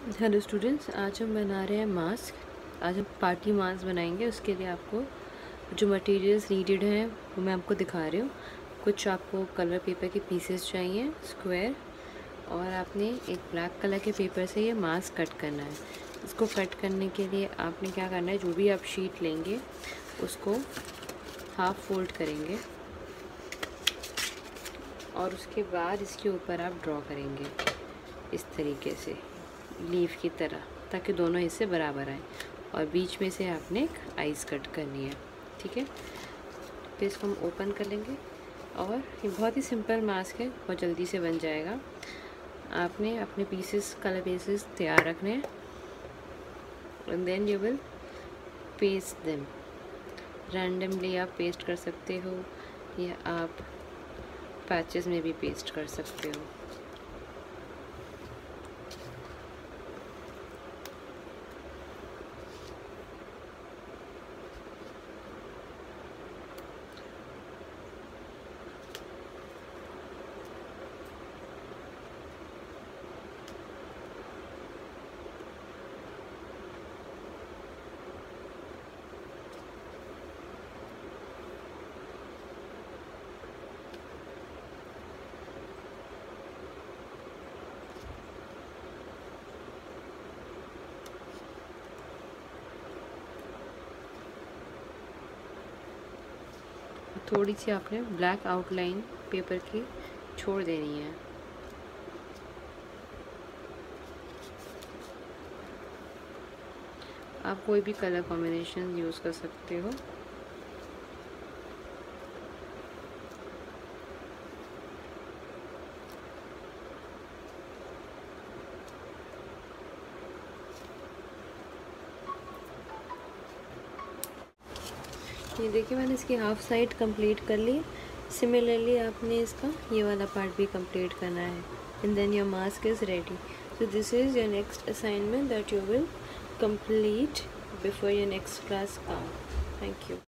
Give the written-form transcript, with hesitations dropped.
Hello students, आज हम बना रहे हैं मास्क। आज हम पार्टी मास्क बनाएंगे। उसके लिए आपको जो मटेरियल्स नीडेड हैं वो मैं आपको दिखा रही हूँ। कुछ आपको कलर पेपर के पीसेस चाहिए स्क्वायर, और आपने एक ब्लैक कलर के पेपर से ये मास्क कट करना है। इसको कट करने के लिए आपने क्या करना है, जो भी आप शीट लेंगे उसको हाफ फोल्ड करेंगे और उसके बाद इसके ऊपर आप ड्रॉ करेंगे इस तरीके से लीफ की तरह, ताकि दोनों हिस्से बराबर आए। और बीच में से आपने एक आइस कट करनी है, ठीक है। फिर इसको हम ओपन कर लेंगे और ये बहुत ही सिंपल मास्क है, बहुत जल्दी से बन जाएगा। आपने अपने पीसेस, कलर पीसेस तैयार रखने हैं and then you will paste them. Randomly आप पेस्ट कर सकते हो या आप पैचेस में भी पेस्ट कर सकते हो। थोड़ी सी आपने ब्लैक आउटलाइन पेपर की छोड़ देनी है। आप कोई भी कलर कॉम्बिनेशन यूज़ कर सकते हो। ये देखिए, मैंने इसकी हाफ साइड कंप्लीट कर ली। सिमिलरली आपने इसका ये वाला पार्ट भी कंप्लीट करना है and then your mask is ready. So this is your next assignment that you will complete before your next class come. Thank you.